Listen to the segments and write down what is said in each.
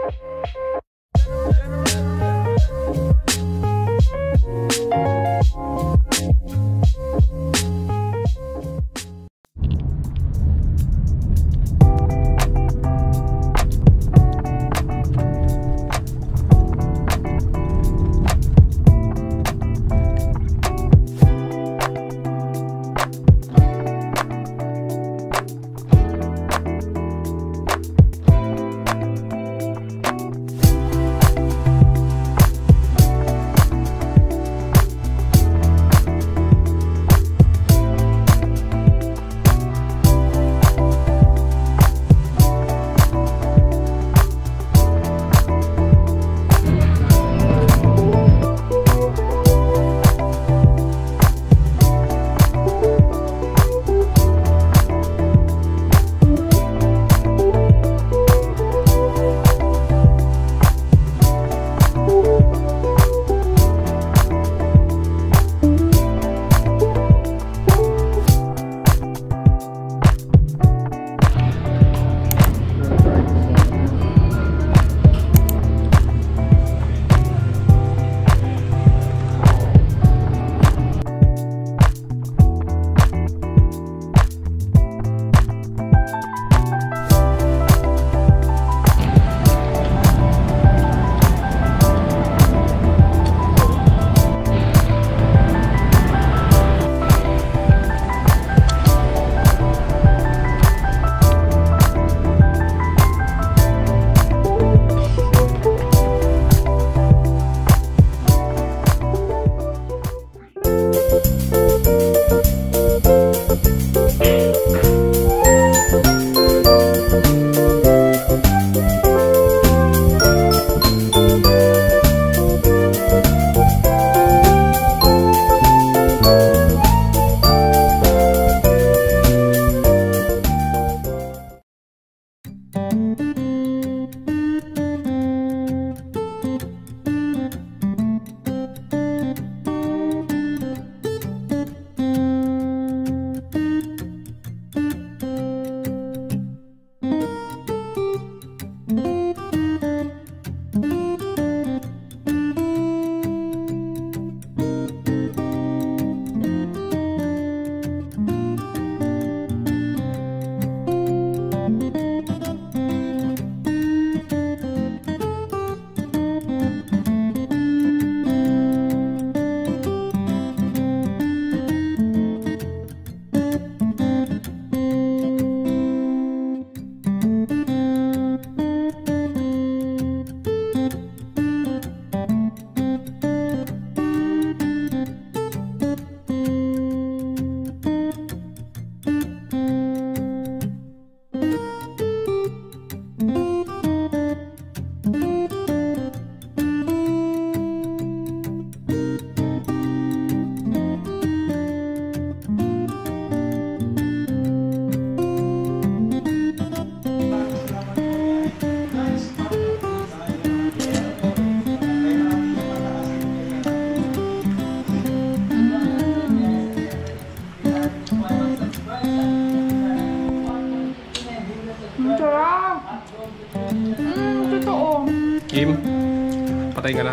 Kim, patay ka na.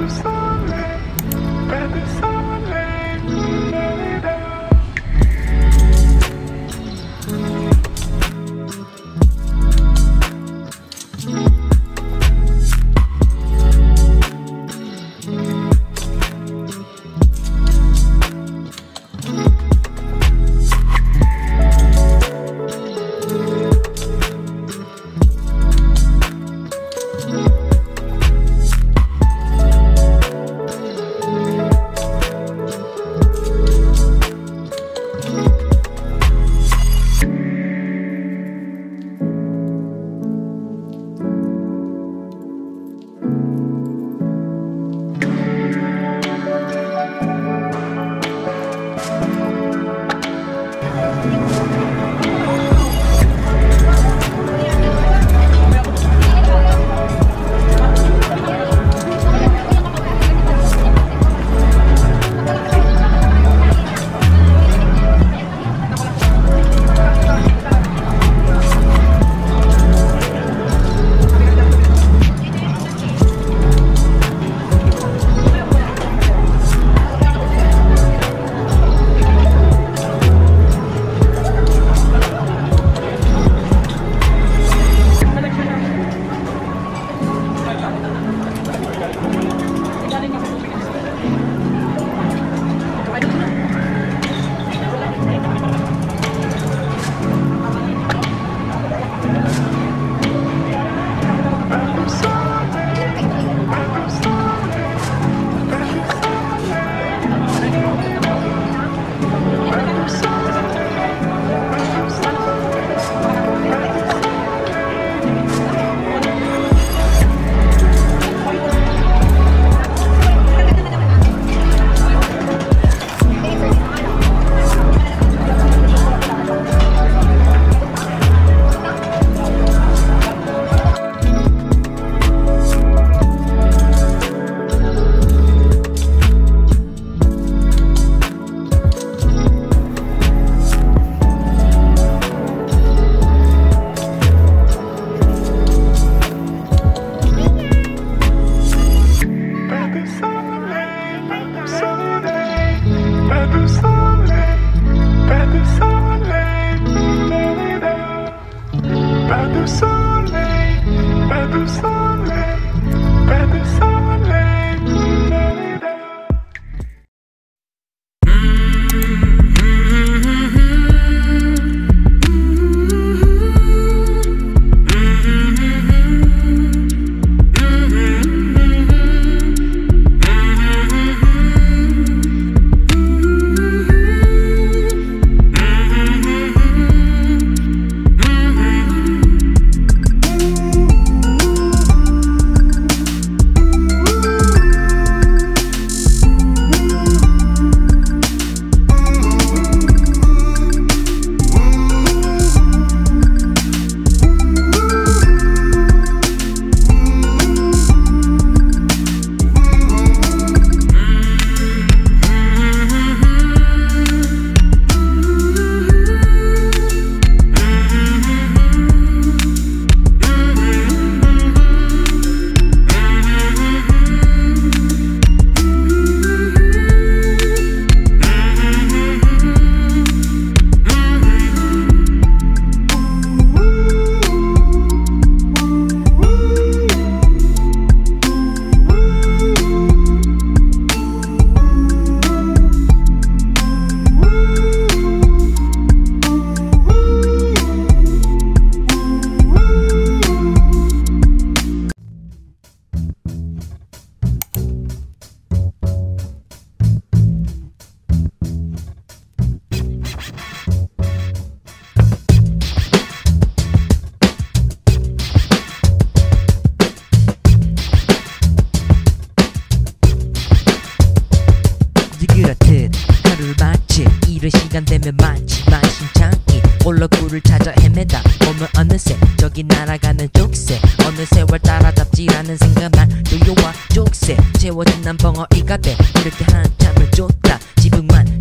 시간 되면 마치만 심장이 올라구를 찾아 헤매다 보면 어느새 저기 날아가는 족새 어느 세월 따라 잡지라는 생각만 조여와 족새 채워진 난 벙어리가 돼 이렇게 한참을 쫓다 지붕만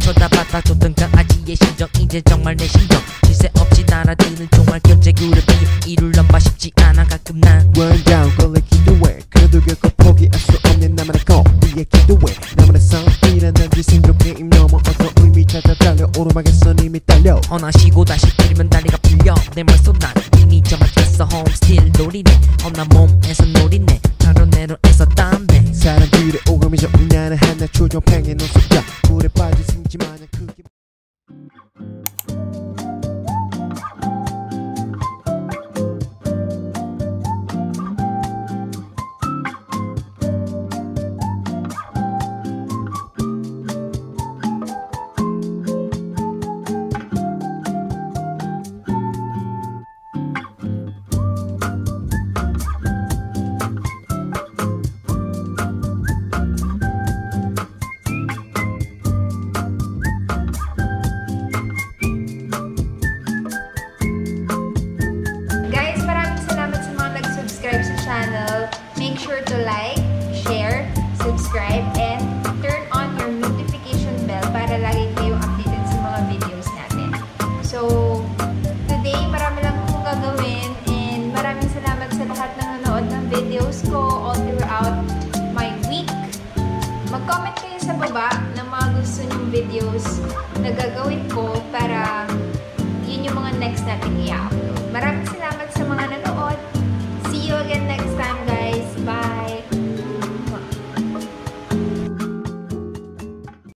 쳐다봤다줬던 강아지의 심정 이제 정말 내 심정 쉴새 없이 날아드는 종알 견제 그룹이 이룰런봐 싶지 않아 가끔 난 Run down 걸레 기도해 그래도 결코 포기할 수 없는 나만의 거리에 기도해 나만의 삶이란 지승적 게임 넘어 어떤 의미 찾아 달려 오르막에선 이미 딸려 어나 쉬고 다시 뛰면 다리가 풀려 내 머릿속 난 이미 저맞췄어 home still 노리네 어나 몸에서 노리네 바로 내로에서 담배 사람들의 오감이 정리하는 하나 초조팽의 노숙자 물에 빠진 승지 마냥 크게 Guys, maraming salamat sa mga nag-subscribe sa channel. Make sure to like, share, subscribe, and turn on your notification bell para lagi kayong updated sa mga videos natin. So, today marami lang akong gagawin and maraming salamat sa lahat ng nanonood ng videos ko all throughout my week. Mag-comment kayo sa baba ng mga gusto nyong videos na gagawin ko para yun yung mga next natin i-upload. Maraming salamat sa mga nanonood.